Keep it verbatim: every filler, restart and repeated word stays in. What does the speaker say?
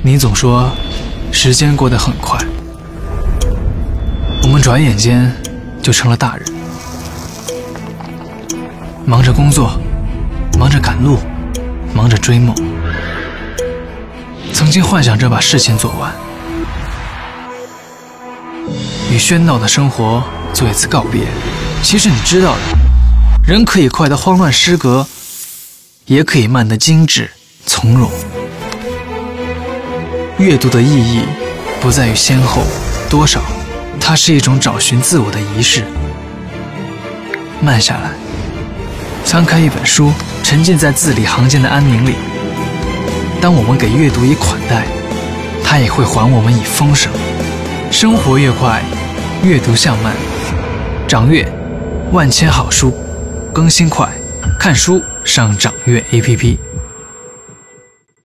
你总说时间过得很快，我们转眼间就成了大人，忙着工作，忙着赶路，忙着追梦。曾经幻想着把事情做完，与喧闹的生活做一次告别。其实你知道的，人可以快得慌乱失格，也可以慢得精致从容。阅读的意义不在于先后多少，它是一种找寻自我的仪式。慢下来，翻开一本书，沉浸在字里行间的安宁里。当我们给阅读以款待，它也会还我们以丰盛。生活越快，阅读向慢。掌阅，万千好书，更新快，看书上掌阅 A P P。